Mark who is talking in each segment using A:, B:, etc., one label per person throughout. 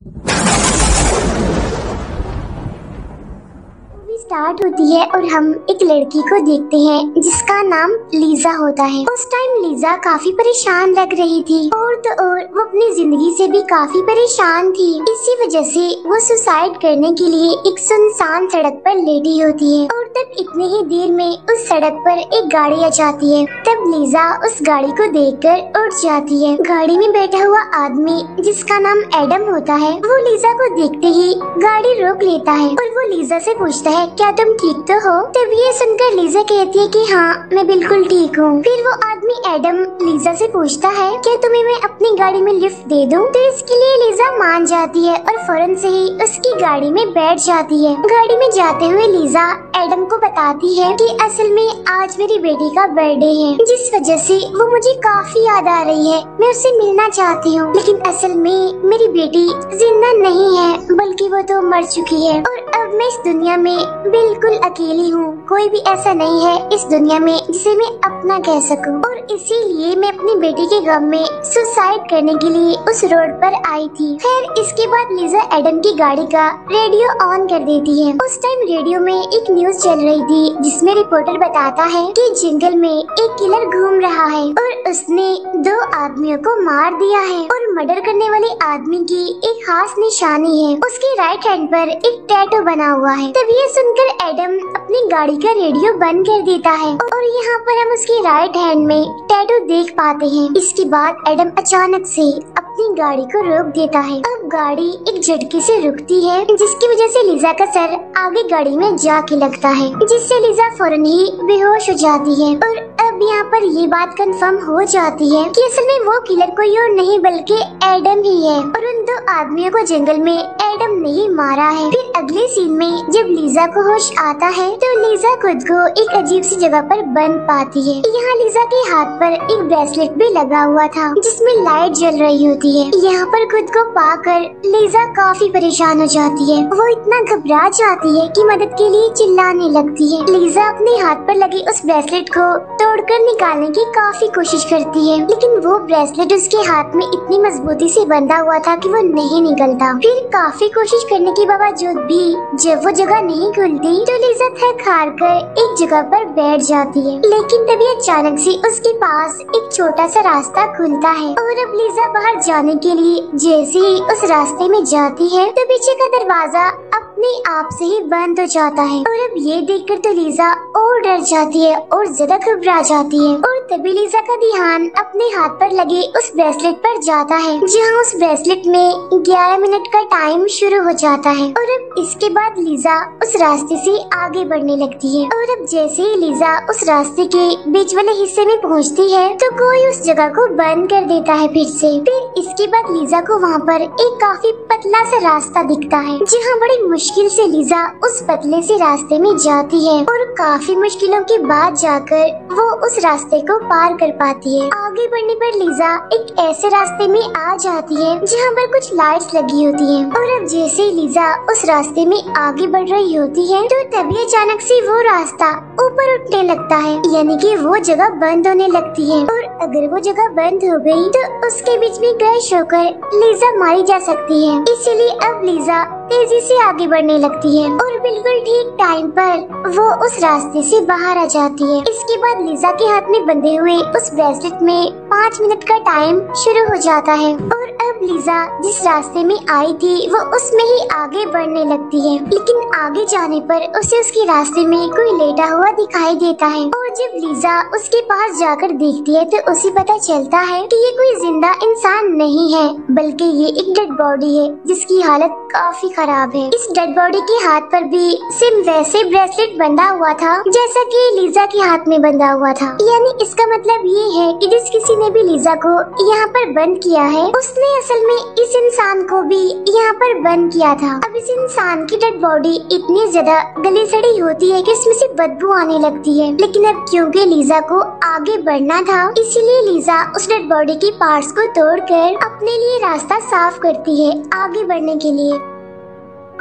A: Start होती है और हम एक लड़की को देखते हैं जिसका नाम लीजा होता है। उस टाइम लीजा काफी परेशान लग रही थी और तो और वो अपनी जिंदगी से भी काफी परेशान थी। इसी वजह से वो सुसाइड करने के लिए एक सुनसान सड़क पर लेटी होती है और तब इतने ही देर में उस सड़क पर एक गाड़ी आ जाती है। तब लीजा उस गाड़ी को देखकर उठ जाती है। गाड़ी में बैठा हुआ आदमी जिसका नाम एडम होता है वो लीजा को देखते ही गाड़ी रोक लेता है और वो लीजा से पूछता है क्या तुम ठीक तो हो? तब ये सुनकर लीजा कहती है कि हाँ मैं बिल्कुल ठीक हूँ। फिर वो आदमी एडम लीजा से पूछता है क्या तुम्हें मैं अपनी गाड़ी में लिफ्ट दे दूँ? तो इसके लिए लीजा मान जाती है और फौरन से ही उसकी गाड़ी में बैठ जाती है। गाड़ी में जाते हुए लीजा एडम को बताती है कि असल में आज मेरी बेटी का बर्थडे है, जिस वजह से वो मुझे काफी याद आ रही है। मैं उससे मिलना चाहती हूँ, लेकिन असल में मेरी बेटी जिंदा नहीं है बल्कि वो तो मर चुकी है और अब मैं इस दुनिया में बिल्कुल अकेली हूँ। कोई भी ऐसा नहीं है इस दुनिया में जिसे मैं अपना कह सकूँ और इसीलिए मैं अपनी बेटी के गम में सुसाइड करने के लिए उस रोड पर आई थी। खैर इसके बाद लीजा एडम की गाड़ी का रेडियो ऑन कर देती है। उस टाइम रेडियो में एक न्यूज चल रही थी जिसमें रिपोर्टर बताता है कि जंगल में एक किलर घूम रहा है और उसने 2 आदमियों को मार दिया है और मर्डर करने वाले आदमी की एक खास निशानी है, उसके राइट हैंड पर एक टैटू बना हुआ है। तब ये सुनकर एडम अपनी गाड़ी का रेडियो बंद कर देता है और यहाँ पर हम उसके राइट हैंड में टैटू देख पाते हैं। इसके बाद एडम अचानक से अपनी गाड़ी को रोक देता है। अब गाड़ी एक झटके से रुकती है जिसकी वजह से लीजा का सर आगे गाड़ी में जाके लगता है, जिससे लीजा फौरन ही बेहोश हो जाती है। और अब यहाँ पर ये बात कंफर्म हो जाती है कि असल में वो किलर कोई और नहीं बल्कि एडम ही है और उन 2 आदमियों को जंगल में एडम ने ही मारा है। फिर अगले सीन में जब लीजा को होश आता है तो लीजा खुद को एक अजीब सी जगह पर बंद पाती है। यहाँ लीजा के हाथ पर एक ब्रेसलेट भी लगा हुआ था जिसमें लाइट जल रही होती है। यहाँ पर खुद को पाकर लीजा काफी परेशान हो जाती है। वो इतना घबरा जाती है कि मदद के लिए चिल्लाने लगती है। लीजा अपने हाथ पर लगे उस ब्रेसलेट को तोड़कर निकालने की काफी कोशिश करती है, लेकिन वो ब्रेसलेट उसके हाथ में इतनी मजबूती से बंधा हुआ था कि वो नहीं निकलता। फिर काफी कोशिश करने के बावजूद भी जब वो जगह नहीं खुलती तो लीजा थक हार कर एक जगह पर बैठ जाती है। लेकिन तभी अचानक से उसके पास एक छोटा सा रास्ता खुलता है और अब लीजा बाहर जाने के लिए जैसे ही उस रास्ते में जाती है तो पीछे का दरवाजा अपने आप से ही बंद हो जाता है और अब ये देखकर तो लीजा और डर जाती है और ज्यादा घबरा जाती है। और तभी लीजा का ध्यान अपने हाथ पर लगे उस ब्रेसलेट पर जाता है जहाँ उस ब्रेसलेट में 11 मिनट का टाइम शुरू हो जाता है। और अब इसके बाद लीजा उस रास्ते से आगे बढ़ने लगती है और अब जैसे ही लीजा उस रास्ते के बीच वाले हिस्से में पहुँचती है तो कोई उस जगह को बंद कर देता है फिर से। फिर इसके बाद लीजा को वहाँ पर एक काफी पतला सा रास्ता दिखता है जहाँ बड़ी मुश्किल से लीजा उस पतले से रास्ते में जाती है और काफी मुश्किलों के बाद जाकर वो उस रास्ते को पार कर पाती है। आगे बढ़ने पर लीजा एक ऐसे रास्ते में आ जाती है जहाँ पर कुछ लाइट्स लगी होती हैं और अब जैसे ही लीजा उस रास्ते में आगे बढ़ रही होती है तो तभी अचानक से वो रास्ता ऊपर उठने लगता है, यानी कि वो जगह बंद होने लगती है। और अगर वो जगह बंद हो गई तो उसके बीच में क्रैश होकर लीजा मारी जा सकती है। इसीलिए अब लीजा तेजी से आगे बढ़ने लगती है और बिल्कुल ठीक टाइम पर वो उस रास्ते से बाहर आ जाती है। इसके बाद लीजा के हाथ में बंधे हुए उस ब्रेसलेट में 5 मिनट का टाइम शुरू हो जाता है और अब लीजा जिस रास्ते में आई थी वो उसमें ही आगे बढ़ने लगती है। लेकिन आगे जाने पर उसे उसके रास्ते में कोई लेटा हुआ दिखाई देता है और जब लीजा उसके पास जाकर देखती है तो उसे पता चलता है कि ये कोई जिंदा इंसान नहीं है बल्कि ये एक डेड बॉडी है जिसकी हालत काफी खराब है। इस डेड बॉडी के हाथ पर भी सेम वैसे ब्रेसलेट बंधा हुआ था जैसा कि लीजा के हाथ में बंधा हुआ था। यानी इसका मतलब ये है कि जिस किसी ने भी लीजा को यहाँ पर बंद किया है उसने असल में इस इंसान को भी यहाँ पर बंद किया था। अब इस इंसान की डेड बॉडी इतनी ज्यादा गली सड़ी होती है कि इसमें से बदबू आने लगती है, लेकिन अब क्योंकि लीजा को आगे बढ़ना था इसीलिए लीजा उस डेड बॉडी के पार्ट्स को तोड़कर अपने लिए रास्ता साफ करती है आगे बढ़ने के लिए।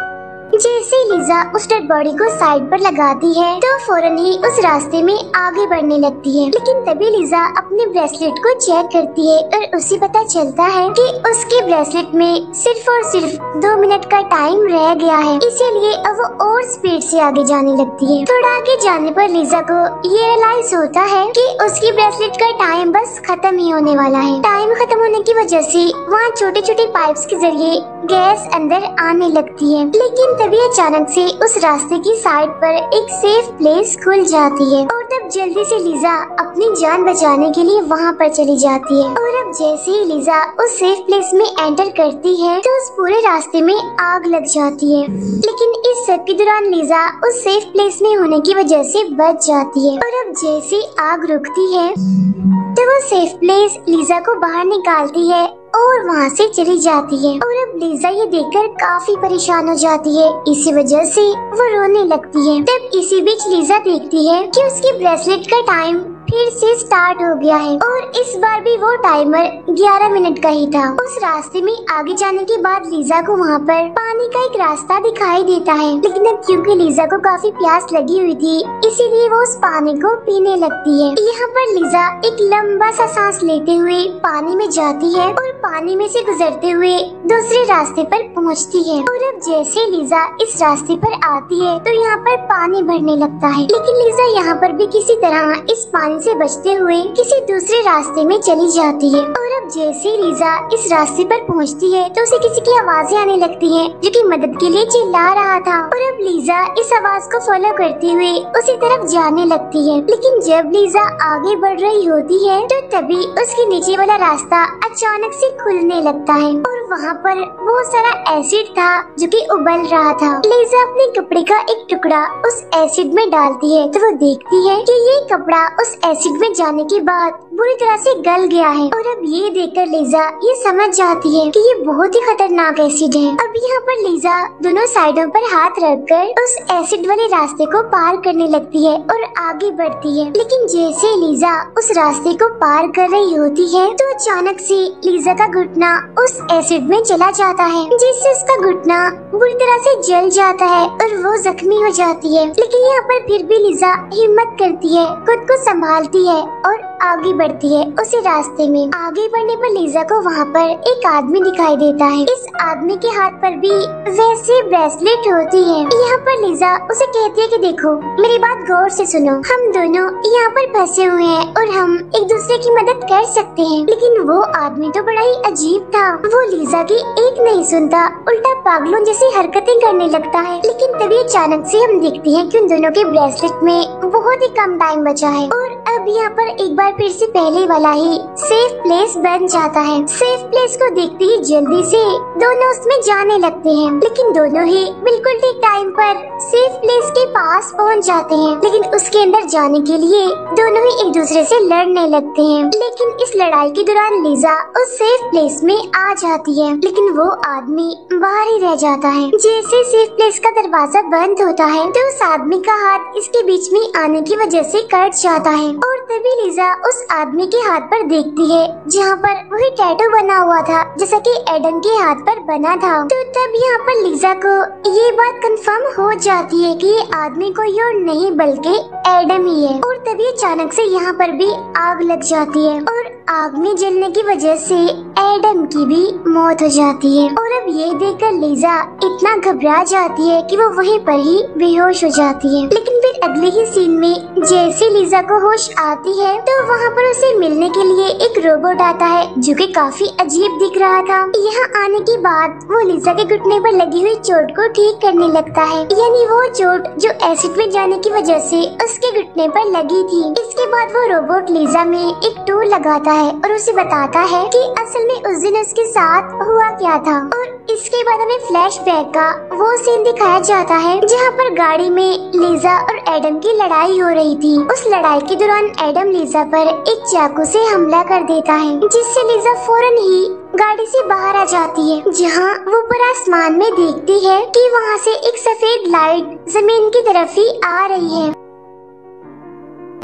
A: जैसे लीजा उस डेड बॉडी को साइड पर लगाती है तो फौरन ही उस रास्ते में आगे बढ़ने लगती है। लेकिन तभी लीजा अपने ब्रेसलेट को चेक करती है और उसे पता चलता है कि उसके ब्रेसलेट में सिर्फ और सिर्फ 2 मिनट का टाइम रह गया है, इसीलिए अब वो और स्पीड से आगे जाने लगती है। थोड़ा आगे जाने पर लीजा को ये रियलाइज होता है कि उसकी ब्रेसलेट का टाइम बस खत्म ही होने वाला है। टाइम खत्म होने की वजह से वहाँ छोटे छोटे पाइप्स के जरिए गैस अंदर आने लगती है। लेकिन तभी अचानक से उस रास्ते की साइड पर एक सेफ प्लेस खुल जाती है और तब जल्दी से लीजा अपनी जान बचाने के लिए वहाँ पर चली जाती है। और अब जैसे ही लीजा उस सेफ प्लेस में एंटर करती है तो उस पूरे रास्ते में आग लग जाती है। लेकिन इस सब के दौरान लीजा उस सेफ प्लेस में होने की वजह से बच जाती है। और अब जैसे आग रुकती है तो वो सेफ प्लेस लीजा को बाहर निकालती है और वहाँ से चली जाती है। और अब लीजा ये देखकर काफी परेशान हो जाती है, इसी वजह से वो रोने लगती है। तब इसी बीच लीजा देखती है कि उसकी ब्रेसलेट का टाइम फिर से स्टार्ट हो गया है और इस बार भी वो टाइमर 11 मिनट का ही था। उस रास्ते में आगे जाने के बाद लीजा को वहाँ पर पानी का एक रास्ता दिखाई देता है। लेकिन अब क्योंकि लीजा को काफी प्यास लगी हुई थी इसीलिए वो उस पानी को पीने लगती है। यहाँ पर लीजा एक लंबा सा सांस लेते हुए पानी में जाती है और पानी में से गुजरते हुए दूसरे रास्ते पर पहुँचती है। और अब जैसे लीजा इस रास्ते पर आती है तो यहाँ पर पानी भरने लगता है। लेकिन लीजा यहाँ पर भी किसी तरह इस पानी से बचते हुए किसी दूसरे रास्ते में चली जाती है। और अब जैसे लीजा इस रास्ते पर पहुंचती है तो उसे किसी की आवाजें आने लगती हैं जो कि मदद के लिए चिल्ला रहा था। और अब लीजा इस आवाज को फॉलो करते हुए उसी तरफ जाने लगती है। लेकिन जब लीजा आगे बढ़ रही होती है तो तभी उसके नीचे वाला रास्ता अचानक से खुलने लगता है और वहाँ पर बहुत सारा एसिड था जो कि उबल रहा था। लीजा अपने कपड़े का एक टुकड़ा उस एसिड में डालती है तो वो देखती है कि ये कपड़ा उस एसिड में जाने के बाद बुरी तरह से गल गया है। और अब ये देखकर लीजा ये समझ जाती है कि ये बहुत ही खतरनाक एसिड है। अब यहाँ पर लीजा दोनों साइडों पर हाथ रखकर उस एसिड वाले रास्ते को पार करने लगती है और आगे बढ़ती है। लेकिन जैसे लीजा उस रास्ते को पार कर रही होती है तो अचानक से लीजा का घुटना उस एसिड में चला जाता है जिससे उसका घुटना बुरी तरह से जल जाता है और वो जख्मी हो जाती है। लेकिन यहाँ पर फिर भी लीजा हिम्मत करती है, खुद को संभालती है और आगे बढ़ती है उसी रास्ते में। आगे बढ़ने पर लीजा को वहाँ पर एक आदमी दिखाई देता है। इस आदमी के हाथ पर भी वैसे ब्रेसलेट होती है। यहाँ पर लीजा उसे कहती है कि देखो मेरी बात गौर से सुनो, हम दोनों यहाँ पर फंसे हुए हैं और हम एक दूसरे की मदद कर सकते हैं। लेकिन वो आदमी तो बड़ा ही अजीब था, वो लीजा की एक नहीं सुनता, उल्टा पागलों जैसी हरकतें करने लगता है। लेकिन तभी अचानक से हम देखते हैं कि उन दोनों के ब्रेसलेट में बहुत ही कम टाइम बचा है और अब यहाँ पर एक बार फिर से पहले वाला ही सेफ प्लेस बन जाता है। सेफ प्लेस को देखते ही जल्दी से दोनों उसमें जाने लगते हैं। लेकिन दोनों ही बिल्कुल ठीक टाइम पर सेफ प्लेस के पास पहुँच जाते हैं। लेकिन उसके अंदर जाने के लिए दोनों ही एक दूसरे से लड़ने लगते हैं। लेकिन इस लड़ाई के दौरान लीजा उस सेफ प्लेस में आ जाती है लेकिन वो आदमी बाहर ही रह जाता है। जैसे सेफ प्लेस का दरवाजा बंद होता है तो उस आदमी का हाथ इसके बीच में आने की वजह से कट जाता है और तभी लीजा उस आदमी के हाथ पर देखती है जहाँ पर वही टैटू बना हुआ था जैसा कि एडम के हाथ पर बना था। तो तब यहाँ पर लीजा को ये बात कंफर्म हो जाती है कि ये आदमी कोई और नहीं बल्कि एडम ही है। और तभी अचानक से यहाँ पर भी आग लग जाती है और आग में जलने की वजह से एडम की भी मौत हो जाती है। और अब ये देखकर लीजा इतना घबरा जाती है कि वो वहीं पर ही बेहोश हो जाती है। लेकिन फिर अगले ही सीन में जैसे लीजा को होश आती है तो वहाँ पर उसे मिलने के लिए एक रोबोट आता है जो कि काफी अजीब दिख रहा था। यहाँ आने के बाद वो लीजा के घुटने पर लगी हुई चोट को ठीक करने लगता है, यानी वो चोट जो एसिड में जाने की वजह से उसके घुटने पर लगी थी। इसके बाद वो रोबोट लीजा में एक टूल लगाता है और उसे बताता है कि असल में उस दिन उसके साथ हुआ क्या था। और इसके बाद हमें फ्लैशबैक का वो सीन दिखाया जाता है जहाँ पर गाड़ी में लीजा और एडम की लड़ाई हो रही थी। उस लड़ाई के दौरान एडम लीजा पर एक चाकू से हमला कर देता है जिससे लीजा फौरन ही गाड़ी से बाहर आ जाती है। जहाँ वो ऊपर आसमान में देखती है कि वहाँ से एक सफेद लाइट जमीन की तरफ ही आ रही है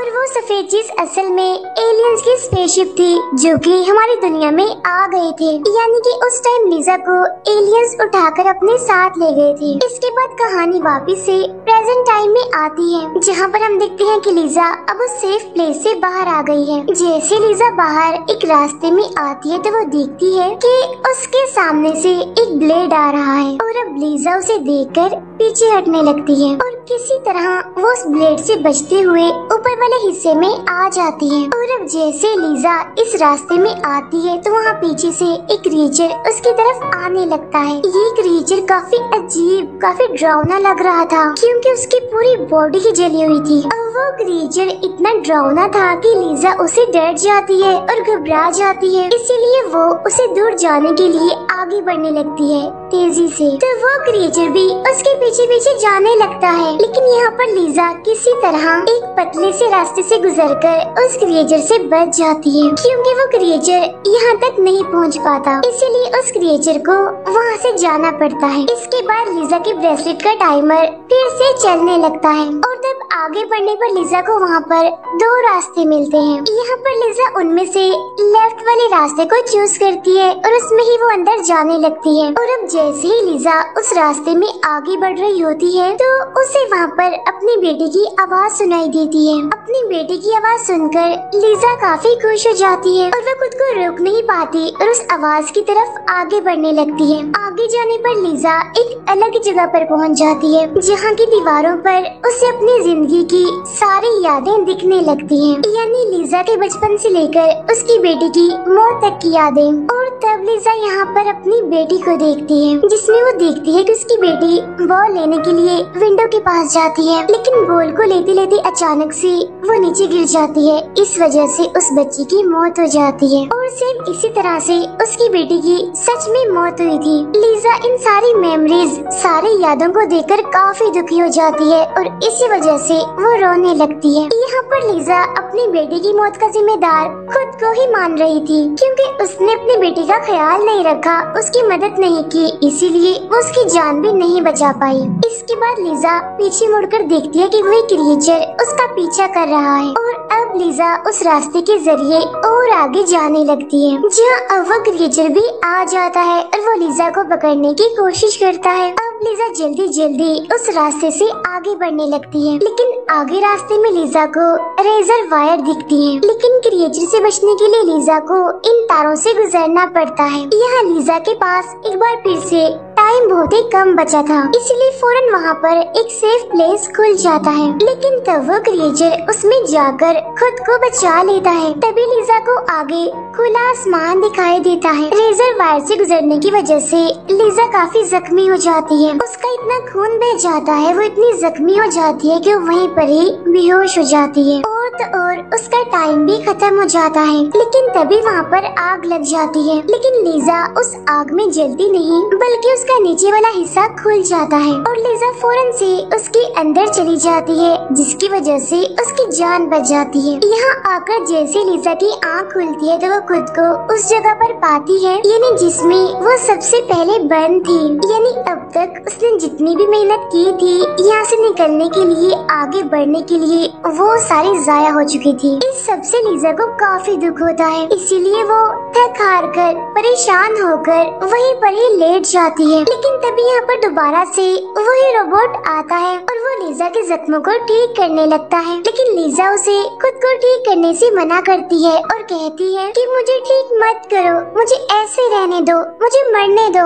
A: और वो सफेद चीज असल में एलियंस की स्पेसशिप थी जो कि हमारी दुनिया में आ गए थे। यानी कि उस टाइम लीजा को एलियंस उठाकर अपने साथ ले गए थे। इसके बाद कहानी वापस से प्रेजेंट टाइम में आती है, जहाँ पर हम देखते हैं कि लीजा अब उस सेफ प्लेस से बाहर आ गई है। जैसे लीजा बाहर एक रास्ते में आती है तो वो देखती है कि उसके सामने से एक ब्लेड आ रहा है और अब लीजा उसे देखकर पीछे हटने लगती है और किसी तरह वो उस ब्लेड से बचते हुए ऊपर वाले हिस्से में आ जाती है। और अब जैसे लीजा इस रास्ते में आती है तो वहाँ पीछे से एक क्रिएचर उसकी तरफ आने लगता है। ये क्रिएचर काफी अजीब, काफी डरावना लग रहा था क्योंकि उसकी पूरी बॉडी ही जली हुई थी। और वो क्रिएचर इतना डरावना था कि लीजा उसे डर जाती है और घबरा जाती है, इसीलिए वो उसे दूर जाने के लिए आगे बढ़ने लगती है तेजी से। तो वो क्रिएचर भी उसके पीछे पीछे जाने लगता है, लेकिन यहाँ पर लीजा किसी तरह एक पतले से रास्ते से गुजरकर उस क्रिएचर से बच जाती है क्योंकि वो क्रिएचर यहाँ तक नहीं पहुँच पाता, इसीलिए उस क्रिएचर को वहाँ से जाना पड़ता है। इसके बाद लीजा के ब्रेसलेट का टाइमर फिर से चलने लगता है और तब आगे बढ़ने पर लीजा को वहाँ पर दो रास्ते मिलते हैं। यहाँ पर लीजा उनमें से लेफ्ट वाले रास्ते को चूज करती है और उसमें ही वो अंदर जाने लगती है। और अब जैसे ही लीजा उस रास्ते में आगे बढ़ रही होती है तो उसे वहाँ पर अपनी बेटी की आवाज सुनाई देती है। अपनी बेटी की आवाज सुनकर लीजा काफी खुश हो जाती है और वो खुद को रोक नहीं पाती और उस आवाज की तरफ आगे बढ़ने लगती है। आगे जाने पर लीजा एक अलग जगह पर पहुँच जाती है जहाँ की दीवारों पर उसे अपनी जिंदगी की सारी यादें दिखने लगती हैं। यानी लीजा के बचपन से लेकर उसकी बेटी की मौत तक की यादें। और तब लीजा यहाँ पर अपनी बेटी को देखती है जिसमें वो देखती है कि उसकी बेटी बॉल लेने के लिए विंडो के पास जाती है, लेकिन बॉल को लेते लेते अचानक से वो नीचे गिर जाती है। इस वजह से उस बच्ची की मौत हो जाती है और सेम इसी तरह से उसकी बेटी की सच में मौत हुई थी। लीजा इन सारी मेमोरीज, सारी यादों को देखकर काफी दुखी हो जाती है और इसी वजह से वो रोने लगती है। यहाँ पर लीजा अपनी बेटी की मौत का जिम्मेदार खुद को ही मान रही थी क्योंकि उसने अपनी बेटी का ख्याल नहीं रखा, उसकी मदद नहीं की, इसीलिए वो उसकी जान भी नहीं बचा पाई। इसके बाद लीजा पीछे मुड़कर देखती है कि वही क्रिएचर उसका पीछा कर रहा है और अब लीजा उस रास्ते के जरिए और आगे जाने लगती है जहाँ अब वो क्रिएचर भी आ जाता है और वो लीजा को पकड़ने की कोशिश करता है। अब लीजा जल्दी जल्दी उस रास्ते से आगे बढ़ने लगती है, लेकिन आगे रास्ते में लीजा को रेजर वायर दिखती है, लेकिन क्रिएचर से बचने के लिए लीजा को इन तारों से गुजरना पड़ता है। यहाँ लीजा के पास एक बार फिर से टाइम बहुत ही कम बचा था, इसलिए फौरन वहाँ पर एक सेफ प्लेस खुल जाता है, लेकिन तब वो क्रिएचर उसमें जाकर खुद को बचा लेता है। तभी लीजा को आगे खुला आसमान दिखाई देता है। रेजर वायर से गुजरने की वजह से लीजा काफी जख्मी हो जाती है, उसका इतना खून बह जाता है, वो इतनी जख्मी हो जाती है कि वो वहीं पर ही बेहोश हो जाती है और तो और उसका टाइम भी खत्म हो जाता है। लेकिन तभी वहाँ पर आग लग जाती है, लेकिन लीजा उस आग में जलती नहीं बल्कि उसका नीचे वाला हिस्सा खुल जाता है और लीजा फौरन से उसके अंदर चली जाती है, जिसकी वजह से उसकी जान बच जाती है। यहाँ आकर जैसे लीजा की आँख खुलती है तो वो खुद को उस जगह पर पाती है, यानी जिसमें वो सबसे पहले बंद थी। यानी अब तक उसने जितनी भी मेहनत की थी यहाँ से निकलने के लिए, आगे बढ़ने के लिए, वो सारी जाया हो चुकी थी। इस सबसे लीजा को काफी दुख होता है, इसीलिए वो थक हार कर परेशान होकर वहीं पर ही लेट जाती है। लेकिन तभी यहाँ पर दोबारा से वही रोबोट आता है और वो लीजा के जख्मों को ठीक करने लगता है, लेकिन लीजा उसे खुद को ठीक करने से मना करती है और कहती है कि मुझे ठीक मत करो, मुझे ऐसे रहने दो, मुझे मरने दो।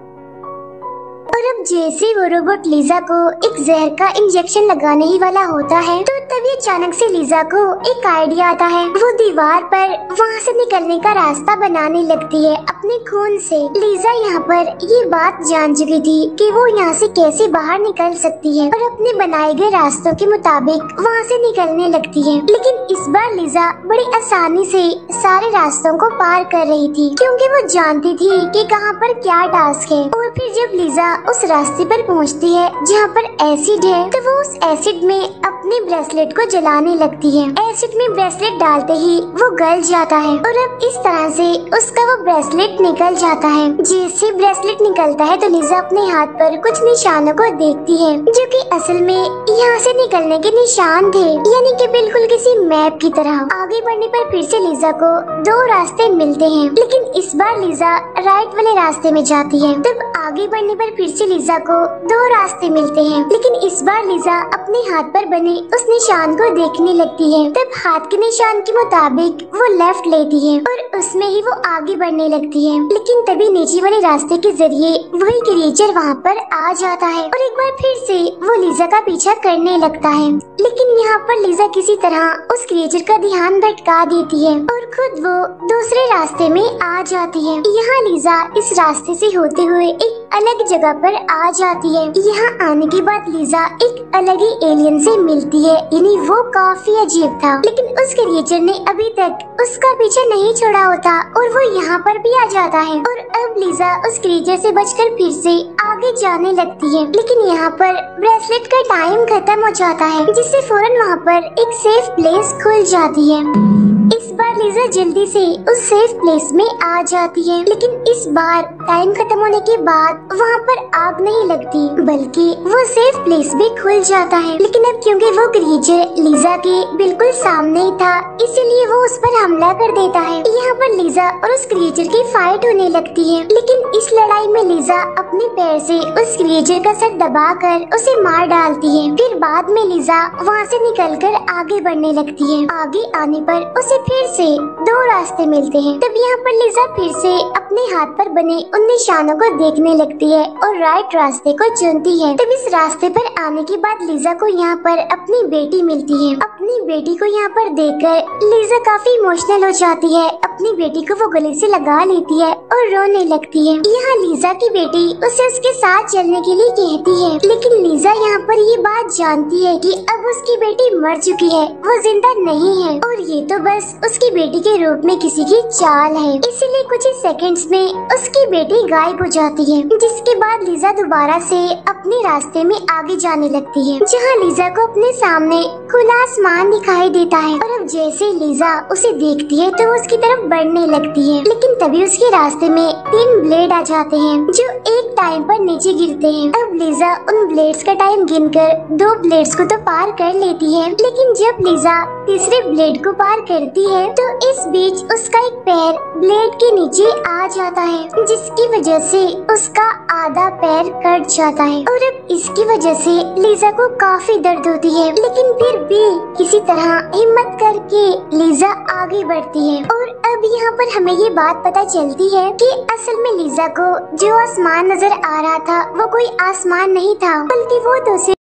A: और अब जैसे वो रोबोट लीजा को एक जहर का इंजेक्शन लगाने ही वाला होता है तो तभी अचानक से लीजा को एक आइडिया आता है। वो दीवार पर वहाँ से निकलने का रास्ता बनाने लगती है अपने खून से। लीजा यहाँ पर ये बात जान चुकी थी कि वो यहाँ से कैसे बाहर निकल सकती है और अपने बनाए गए रास्तों के मुताबिक वहाँ से निकलने लगती है। लेकिन इस बार लीजा बड़ी आसानी से सारे रास्तों को पार कर रही थी क्योंकि वो जानती थी कि कहाँ पर क्या टास्क है। और फिर जब लीजा उस रास्ते पर पहुंचती है जहाँ पर एसिड है, तो वो उस एसिड में अपने ब्रेसलेट को जलाने लगती है। एसिड में ब्रेसलेट डालते ही वो गल जाता है और अब इस तरह से उसका वो ब्रेसलेट निकल जाता है। जैसे ब्रेसलेट निकलता है तो लिजा अपने हाथ पर कुछ निशानों को देखती है जो कि असल में यहाँ से निकलने के निशान थे, यानी कि बिल्कुल किसी मैप की तरह। आगे बढ़ने पर फिर से लिजा को दो रास्ते मिलते हैं, लेकिन इस बार लिजा राइट वाले रास्ते में जाती है। तब आगे बढ़ने पर फिर से लिजा को दो रास्ते मिलते हैं, लेकिन इस बार लिजा अपने हाथ पर बने उस निशान को देखने लगती है। तब हाथ के निशान के मुताबिक वो लेफ्ट लेती है और उसमें ही वो आगे बढ़ने लगती है, लेकिन तभी नीचे वाले रास्ते के जरिए वही क्रिएचर वहाँ पर आ जाता है और एक बार फिर से वो लिजा का पीछा करने लगता है। लेकिन यहाँ पर लिजा किसी तरह उस क्रिएचर का ध्यान भटका देती है और खुद वो दूसरे रास्ते में आ जाती है। यहाँ लिजा इस रास्ते से होते हुए एक अलग जगह पर आ जाती है। यहाँ आने के बाद लिजा एक अलग ही एलियन से मिलती है, यानी वो काफी अजीब था, लेकिन उस क्रिएचर ने अभी तक उसका पीछा नहीं छोड़ा होता और वो यहाँ पर भी आ जाता है। और अब लिजा उस क्रिएचर से बचकर फिर से आगे जाने लगती है, लेकिन यहाँ पर ब्रेसलेट का टाइम खत्म हो जाता है, जिससे फौरन वहाँ पर एक सेफ प्लेस खुल जाती है। इस बार लिजा जल्दी से उस सेफ प्लेस में आ जाती है, लेकिन इस बार टाइम खत्म होने के बाद वहाँ पर आग नहीं लगती, बल्कि वो सेफ प्लेस भी खुल जाता है। लेकिन अब क्योंकि वो क्रिएचर लिजा के बिल्कुल सामने ही था, इसीलिए वो उस पर हमला कर देता है। यहाँ पर लिजा और उस क्रिएचर की फाइट होने लगती है, लेकिन इस लड़ाई में लिजा अपने पैर से उस क्रिएचर का सर दबाकर उसे मार डालती है। फिर बाद में लिजा वहाँ से निकलकर आगे बढ़ने लगती है। आगे आने पर उसे फिर से दो रास्ते मिलते हैं। तब यहाँ पर लिजा फिर से अपने हाथ पर बने उन निशानों को देखने लगती है और राइट रास्ते को चुनती है। तब इस रास्ते पर आने के बाद लिजा को यहाँ पर अपनी बेटी मिलती है। अपनी बेटी को यहाँ पर देखकर लिजा काफी इमोशनल हो जाती है। अपनी बेटी को वो गले से लगा लेती है और रोने लगती है। यहाँ लिजा की बेटी उसे उसके साथ चलने के लिए कहती है, लेकिन लिजा यहाँ पर ये बात जानती है कि अब उसकी बेटी मर चुकी है, वो जिंदा नहीं है और ये तो बस उसकी बेटी के रूप में किसी की चाल है। इसीलिए कुछ ही सेकंड्स में उसकी बेटी गायब हो जाती है, जिसके बाद लिजा दोबारा से अपने रास्ते में आगे जाने लगती है, जहाँ लिजा को अपने सामने खुला आसमान दिखाई देता है। और अब जैसे लिजा उसे देखती है तो वो उसकी तरफ बढ़ने लगती है, लेकिन तभी उसके रास्ते में 3 ब्लेड आ जाते हैं जो एक टाइम पर नीचे गिरते हैं। अब लिजा उन ब्लेड्स का टाइम गिनकर 2 ब्लेड्स को तो पार कर लेती है, लेकिन जब लिजा तीसरे ब्लेड को पार करती है तो इस बीच उसका एक पैर ब्लेड के नीचे आ जाता है, जिसकी वजह से उसका आधा पैर कट जाता है। और अब इसकी वजह से लिजा को काफी दर्द होती है, लेकिन फिर भी किसी तरह हिम्मत करके लिजा आगे बढ़ती है। और अब यहाँ पर हमें ये बात पता चलती है कि असल में लिजा को जो आसमान नजर आ रहा था वो कोई आसमान नहीं था, बल्कि वो दूसरे